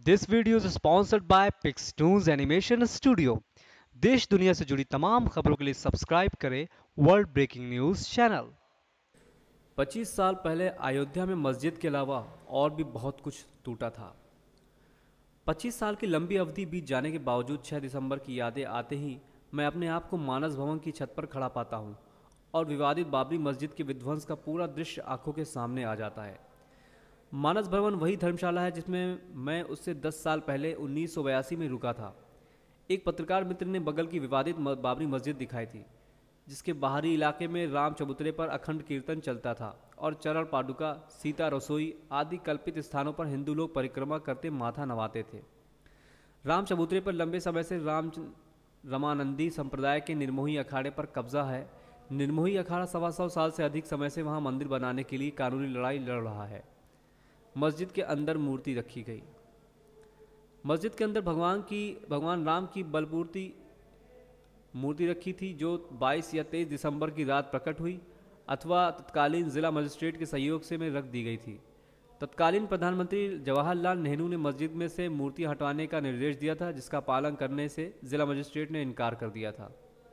This video is sponsored by Pixtoons animation studio. देश दुनिया से जुड़ी तमाम खबरों के लिए सब्सक्राइब करें वर्ल्ड ब्रेकिंग न्यूज चैनल। 25 साल पहले अयोध्या में मस्जिद के अलावा और भी बहुत कुछ टूटा था। 25 साल की लंबी अवधि बीत जाने के बावजूद 6 दिसंबर की यादें आते ही मैं अपने आप को मानस भवन की छत पर खड़ा पाता हूँ और विवादित बाबरी मस्जिद के विध्वंस का पूरा दृश्य आंखों के सामने आ जाता है। मानस भवन वही धर्मशाला है जिसमें मैं उससे 10 साल पहले 1982 में रुका था। एक पत्रकार मित्र ने बगल की विवादित बाबरी मस्जिद दिखाई थी, जिसके बाहरी इलाके में राम चबूतरे पर अखंड कीर्तन चलता था और चरण पादुका, सीता रसोई आदि कल्पित स्थानों पर हिंदू लोग परिक्रमा करते माथा नवाते थे। राम चबूतरे पर लंबे समय से रमानंदी संप्रदाय के निर्मोही अखाड़े पर कब्जा है। निर्मोही अखाड़ा 125 साल से अधिक समय से वहां मंदिर बनाने के लिए कानूनी लड़ाई लड़ रहा है। मस्जिद के अंदर मूर्ति रखी गई। मस्जिद के अंदर भगवान राम की बलपूर्ति मूर्ति रखी थी, जो 22 या 23 दिसंबर की रात प्रकट हुई अथवा तत्कालीन जिला मजिस्ट्रेट के सहयोग से में रख दी गई थी। तत्कालीन प्रधानमंत्री जवाहरलाल नेहरू ने मस्जिद में से मूर्ति हटवाने का निर्देश दिया था, जिसका पालन करने से जिला मजिस्ट्रेट ने इनकार कर दिया था।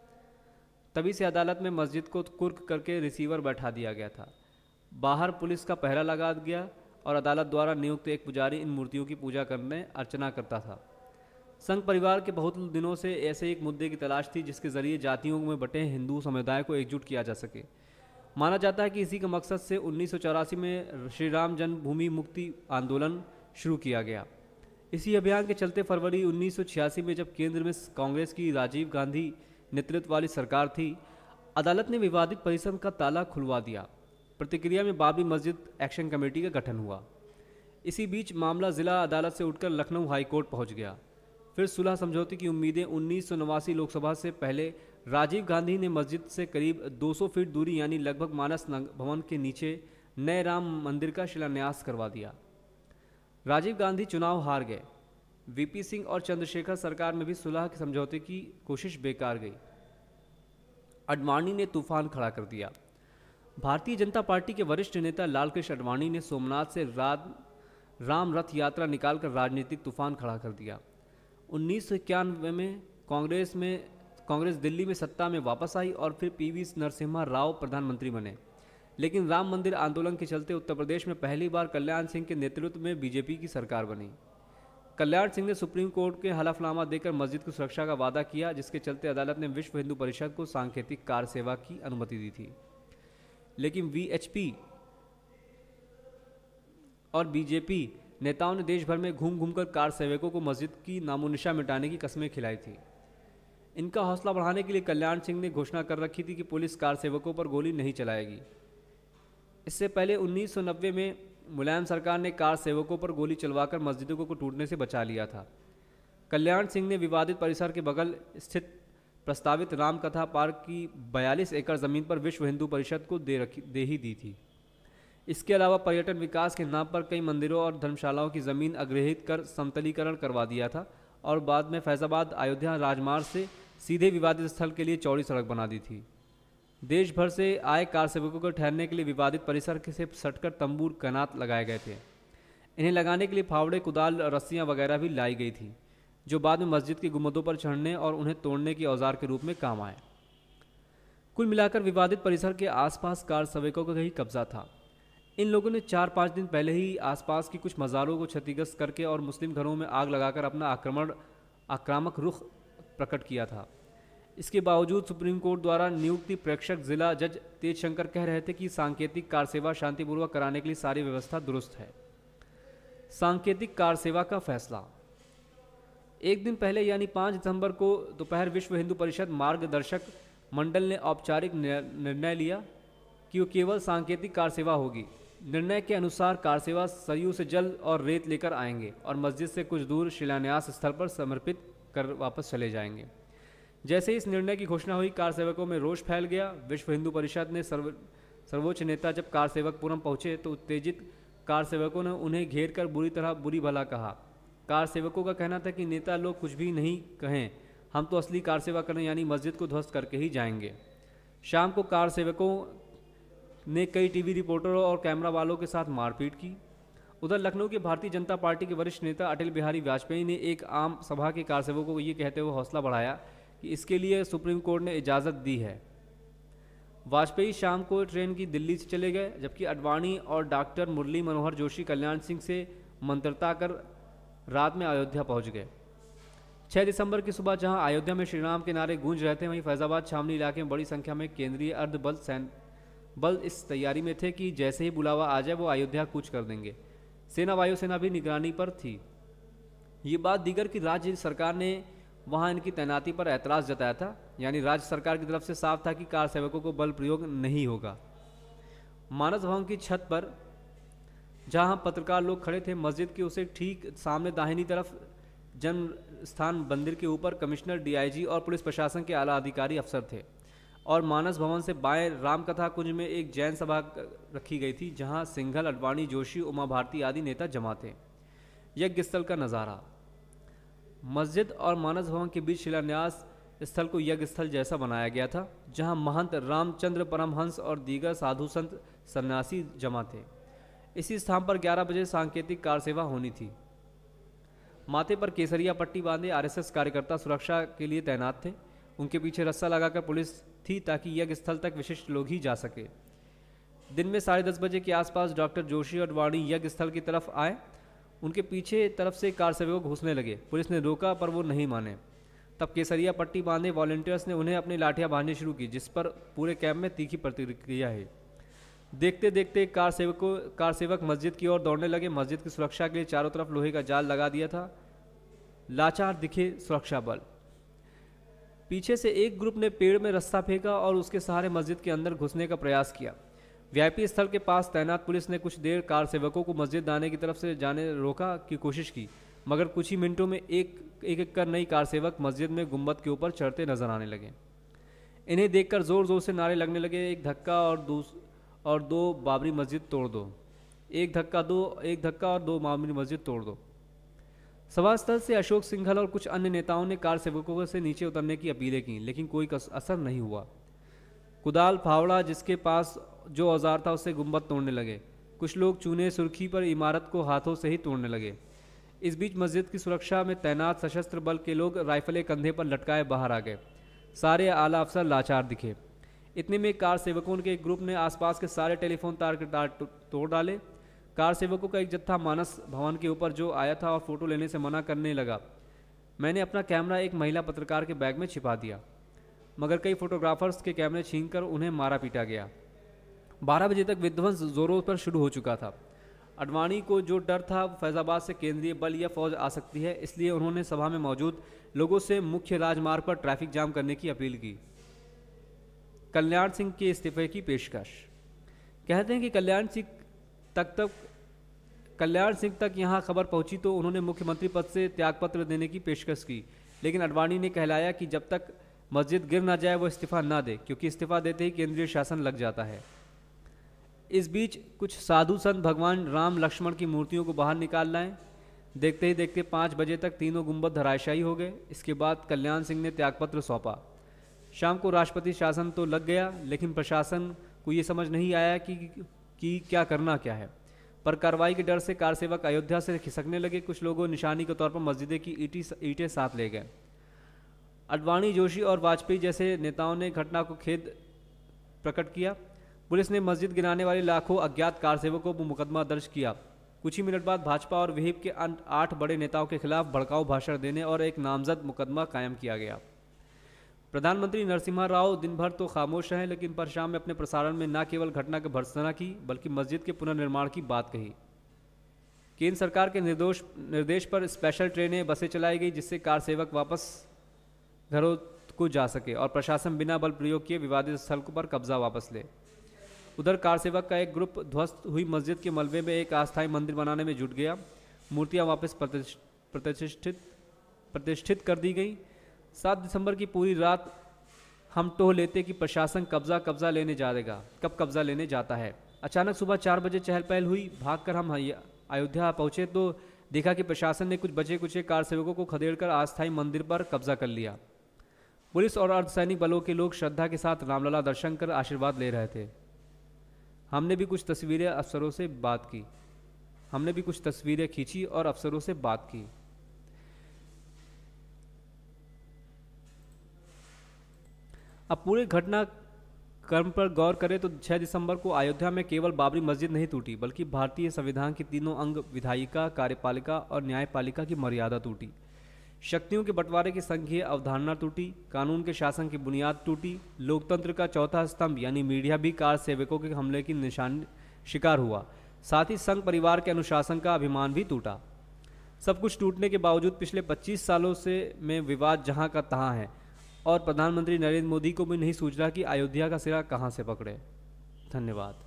तभी से अदालत में मस्जिद को कुर्क करके रिसीवर बैठा दिया गया था। बाहर पुलिस का पहरा लगा गया और अदालत द्वारा नियुक्त एक पुजारी इन मूर्तियों की पूजा करने अर्चना करता था। संघ परिवार के बहुत दिनों से ऐसे एक मुद्दे की तलाश थी जिसके जरिए जातियों में बटे हिंदू समुदाय को एकजुट किया जा सके। माना जाता है कि इसी के मकसद से 1984 में श्री राम जन्मभूमि मुक्ति आंदोलन शुरू किया गया। इसी अभियान के चलते फरवरी 1986 में जब केंद्र में कांग्रेस की राजीव गांधी नेतृत्व वाली सरकार थी, अदालत ने विवादित परिसर का ताला खुलवा दिया। प्रतिक्रिया में बाबरी मस्जिद एक्शन कमेटी का गठन हुआ। इसी बीच मामला जिला अदालत से उठकर लखनऊ हाईकोर्ट पहुंच गया। फिर सुलह समझौते की उम्मीदें 1989 लोकसभा से पहले राजीव गांधी ने मस्जिद से करीब 200 फीट दूरी यानी लगभग मानस भवन के नीचे नए राम मंदिर का शिलान्यास करवा दिया। राजीव गांधी चुनाव हार गए। वीपी सिंह और चंद्रशेखर सरकार में भी सुलह के समझौते की कोशिश बेकार गई। अडवाणी ने तूफान खड़ा कर दिया। भारतीय जनता पार्टी के वरिष्ठ नेता लालकृष्ण अडवाणी ने सोमनाथ से राम रथ यात्रा निकालकर राजनीतिक तूफान खड़ा कर दिया। 1991 में कांग्रेस दिल्ली में सत्ता में वापस आई और फिर पीवी नरसिम्हा राव प्रधानमंत्री बने। लेकिन राम मंदिर आंदोलन के चलते उत्तर प्रदेश में पहली बार कल्याण सिंह के नेतृत्व में बीजेपी की सरकार बनी। कल्याण सिंह ने सुप्रीम कोर्ट के हलफनामा देकर मस्जिद की सुरक्षा का वादा किया, जिसके चलते अदालत ने विश्व हिंदू परिषद को सांकेतिक कार सेवा की अनुमति दी थी। लेकिन वीएचपी और बीजेपी नेताओं ने देश भर में घूम घूमकर कार सेवकों को मस्जिद की नामोनिशा मिटाने की कस्में खिलाई थी। इनका हौसला बढ़ाने के लिए कल्याण सिंह ने घोषणा कर रखी थी कि पुलिस कार सेवकों पर गोली नहीं चलाएगी। इससे पहले 1990 में मुलायम सरकार ने कार सेवकों पर गोली चलवाकर मस्जिदों को टूटने से बचा लिया था। कल्याण सिंह ने विवादित परिसर के बगल स्थित प्रस्तावित राम कथा पार्क की 42 एकड़ ज़मीन पर विश्व हिंदू परिषद को दे ही दी थी। इसके अलावा पर्यटन विकास के नाम पर कई मंदिरों और धर्मशालाओं की ज़मीन अधिग्रहित कर समतलीकरण करवा दिया था और बाद में फैजाबाद अयोध्या राजमार्ग से सीधे विवादित स्थल के लिए चौड़ी सड़क बना दी थी। देश भर से आए कार सेवकों को ठहरने के लिए विवादित परिसर से सटकर तंबू कैनात लगाए गए थे। इन्हें लगाने के लिए फावड़े, कुदाल, रस्सियाँ वगैरह भी लाई गई थी, जो बाद में मस्जिद की गुंबदों पर चढ़ने और उन्हें तोड़ने के औजार के रूप में काम आए। कुल मिलाकर विवादित परिसर के आसपास कार सेवकों का ही कब्जा था। इन लोगों ने 4-5 दिन पहले ही आसपास की कुछ मज़ारों को क्षतिग्रस्त करके और मुस्लिम घरों में आग लगाकर अपना आक्रामक रुख प्रकट किया था। इसके बावजूद सुप्रीम कोर्ट द्वारा नियुक्त प्रेक्षक जिला जज तेज शंकर कह रहे थे कि सांकेतिक कार सेवा शांतिपूर्वक कराने के लिए सारी व्यवस्था दुरुस्त है। सांकेतिक कार सेवा का फैसला एक दिन पहले यानी 5 दिसंबर को दोपहर विश्व हिंदू परिषद मार्गदर्शक मंडल ने औपचारिक निर्णय लिया कि वो केवल सांकेतिक कार सेवा होगी। निर्णय के अनुसार कार सेवा सरयू से जल और रेत लेकर आएंगे और मस्जिद से कुछ दूर शिलान्यास स्थल पर समर्पित कर वापस चले जाएंगे। जैसे ही इस निर्णय की घोषणा हुई, कार सेवकों में रोष फैल गया। विश्व हिंदू परिषद ने सर्वोच्च नेता जब कार सेवक पुरम पहुंचे तो उत्तेजित कार सेवकों ने उन्हें घेर कर बुरी भला कहा। कार सेवकों का कहना था कि नेता लोग कुछ भी नहीं कहें, हम तो असली कार सेवा करने यानी मस्जिद को ध्वस्त करके ही जाएंगे। शाम को कार सेवकों ने कई टीवी रिपोर्टरों और कैमरा वालों के साथ मारपीट की उधर लखनऊ के भारतीय जनता पार्टी के वरिष्ठ नेता अटल बिहारी वाजपेयी ने एक आम सभा के कारसेवकों को ये कहते हुए हौसला बढ़ाया कि इसके लिए सुप्रीम कोर्ट ने इजाज़त दी है। वाजपेयी शाम को ट्रेन की दिल्ली से चले गए, जबकि अडवाणी और डॉक्टर मुरली मनोहर जोशी कल्याण सिंह से मंत्रणा कर रात में अयोध्या पहुंच गए। 6 दिसंबर की सुबह जहां अयोध्या में श्रीराम के नारे गूंज रहे थे, वहीं फैजाबाद छावनी इलाके में बड़ी संख्या में केंद्रीय अर्धबल बल इस तैयारी में थे कि जैसे ही बुलावा आ जाए वो अयोध्या कूच कर देंगे। सेना वायुसेना भी निगरानी पर थी। ये बात दीगर की राज्य सरकार ने वहां इनकी तैनाती पर ऐतराज़ जताया था, यानी राज्य सरकार की तरफ से साफ था कि कार सेवकों को बल प्रयोग नहीं होगा। मानस भवन की छत पर जहां पत्रकार लोग खड़े थे, मस्जिद के उसे ठीक सामने दाहिनी तरफ जन्म स्थान मंदिर के ऊपर कमिश्नर, डीआईजी और पुलिस प्रशासन के आला अधिकारी अफसर थे, और मानस भवन से बाएं रामकथा कुंज में एक जैन सभा रखी गई थी, जहां सिंघल, अडवाणी, जोशी, उमा भारती आदि नेता जमा थे। यज्ञ स्थल का नज़ारा। मस्जिद और मानस भवन के बीच शिलान्यास स्थल को यज्ञ स्थल जैसा बनाया गया था, जहां महंत रामचंद्र परमहंस और दीगर साधु संत सन्यासी जमा थे। इसी स्थान पर 11 बजे सांकेतिक कार सेवा होनी थी। माथे पर केसरिया पट्टी बांधे आरएसएस कार्यकर्ता सुरक्षा के लिए तैनात थे। उनके पीछे रस्सा लगाकर पुलिस थी ताकि यज्ञ स्थल तक विशिष्ट लोग ही जा सके। दिन में 10:30 बजे के आसपास डॉक्टर जोशी और अडवाणी यज्ञ स्थल की तरफ आए। उनके पीछे तरफ से कार सेवक घुसने लगे। पुलिस ने रोका पर वो नहीं माने। तब केसरिया पट्टी बांधे वॉलंटियर्स ने उन्हें अपनी लाठियां बांधनी शुरू की, जिस पर पूरे कैंप में तीखी प्रतिक्रिया है। देखते देखते कार सेवक मस्जिद की ओर दौड़ने लगे। मस्जिद की सुरक्षा के लिए चारों तरफ लोहे का जाल लगा दिया था। लाचार दिखे सुरक्षा बल। पीछे से एक ग्रुप ने पेड़ में रस्सा फेंका और उसके सहारे मस्जिद के अंदर घुसने का प्रयास किया। वीआईपी स्थल के पास तैनात पुलिस ने कुछ देर कार सेवकों को मस्जिद आने की तरफ से जाने रोका की कोशिश की, मगर कुछ ही मिनटों में एक कर नई कार सेवक मस्जिद में गुंबद के ऊपर चढ़ते नजर आने लगे। इन्हें देखकर जोर जोर से नारे लगने लगे, एक धक्का और दो बाबरी मस्जिद तोड़ दो, एक धक्का और दो बाबरी मस्जिद तोड़ दो। सभा स्थल से अशोक सिंघल और कुछ अन्य नेताओं ने कार सेवकों से नीचे उतरने की अपीलें की, लेकिन कोई असर नहीं हुआ। कुदाल, फावड़ा, जिसके पास जो औजार था उससे गुंबद तोड़ने लगे। कुछ लोग चूने सुर्खी पर इमारत को हाथों से ही तोड़ने लगे। इस बीच मस्जिद की सुरक्षा में तैनात सशस्त्र बल के लोग राइफलें कंधे पर लटकाए बाहर आ गए। सारे आला अफसर लाचार दिखे। इतने में कार सेवकों के एक ग्रुप ने आसपास के सारे टेलीफोन तार के तार तोड़ डाले। कार सेवकों का एक जत्था मानस भवन के ऊपर जो आया था और फोटो लेने से मना करने लगा। मैंने अपना कैमरा एक महिला पत्रकार के बैग में छिपा दिया, मगर कई फोटोग्राफर्स के कैमरे छीनकर उन्हें मारा पीटा गया। 12 बजे तक विध्वंस जोरों पर शुरू हो चुका था। अडवाणी को जो डर था फैजाबाद से केंद्रीय बल या फौज आ सकती है, इसलिए उन्होंने सभा में मौजूद लोगों से मुख्य राजमार्ग पर ट्रैफिक जाम करने की अपील की। कल्याण सिंह के इस्तीफे की पेशकश। कहते हैं कि कल्याण सिंह तक यहाँ खबर पहुंची तो उन्होंने मुख्यमंत्री पद से त्यागपत्र देने की पेशकश की, लेकिन अडवाणी ने कहलाया कि जब तक मस्जिद गिर ना जाए वो इस्तीफा ना दे, क्योंकि इस्तीफा देते ही केंद्रीय शासन लग जाता है। इस बीच कुछ साधु संत भगवान राम लक्ष्मण की मूर्तियों को बाहर निकाल लाए। देखते ही देखते 5 बजे तक तीनों गुंबद धराशायी हो गए। इसके बाद कल्याण सिंह ने त्यागपत्र सौंपा। शाम को राष्ट्रपति शासन तो लग गया, लेकिन प्रशासन को ये समझ नहीं आया कि क्या करना क्या है। पर कार्रवाई के डर से कार सेवक अयोध्या से खिसकने लगे। कुछ लोगों निशानी के तौर पर मस्जिद की ईंटें साथ ले गए। अडवाणी, जोशी और वाजपेयी जैसे नेताओं ने घटना को खेद प्रकट किया। पुलिस ने मस्जिद गिराने वाले लाखों अज्ञात कार सेवकों पर मुकदमा दर्ज किया। कुछ ही मिनट बाद भाजपा और विहिप के 8 बड़े नेताओं के खिलाफ भड़काऊ भाषण देने और एक नामजद मुकदमा कायम किया गया। प्रधानमंत्री नरसिम्हा राव दिन भर तो खामोश रहे, लेकिन पर शाम में अपने प्रसारण में न केवल घटना की भर्त्सना की, बल्कि मस्जिद के पुनर्निर्माण की बात कही। केंद्र सरकार के निर्देश पर स्पेशल ट्रेनें, बसें चलाई गई, जिससे कार सेवक वापस घरों को जा सके और प्रशासन बिना बल प्रयोग किए विवादित स्थल पर कब्जा वापस ले। उधर कार सेवक का एक ग्रुप ध्वस्त हुई मस्जिद के मलबे में एक अस्थायी मंदिर बनाने में जुट गया। मूर्तियां वापस प्रतिष्ठित कर दी गई। 7 दिसंबर की पूरी रात हम टोह लेते कि प्रशासन कब्जा लेने जाएगा, कब कब्जा लेने जाता है। अचानक सुबह 4 बजे चहल पहल हुई। भागकर हम अयोध्या पहुंचे तो देखा कि प्रशासन ने कुछ बचे कुचे कार सेवकों को खदेड़कर अस्थायी मंदिर पर कब्जा कर लिया। पुलिस और अर्धसैनिक बलों के लोग श्रद्धा के साथ रामलला दर्शन कर आशीर्वाद ले रहे थे। हमने भी कुछ तस्वीरें अफसरों से बात की। हमने भी कुछ तस्वीरें खींची और अफसरों से बात की। अब पूरे घटना क्रम पर गौर करें तो 6 दिसंबर को अयोध्या में केवल बाबरी मस्जिद नहीं टूटी, बल्कि भारतीय संविधान के तीनों अंग विधायिका, कार्यपालिका और न्यायपालिका की मर्यादा टूटी। शक्तियों के बंटवारे की संघीय अवधारणा टूटी, कानून के शासन की बुनियाद टूटी, लोकतंत्र का चौथा स्तंभ यानी मीडिया भी कार सेवकों के हमले की निशान शिकार हुआ। साथ ही संघ परिवार के अनुशासन का अभिमान भी टूटा। सब कुछ टूटने के बावजूद पिछले 25 सालों से में विवाद जहां का तहां है और प्रधानमंत्री नरेंद्र मोदी को भी नहीं सूझ रहा कि अयोध्या का सिरा कहां से पकड़े। धन्यवाद।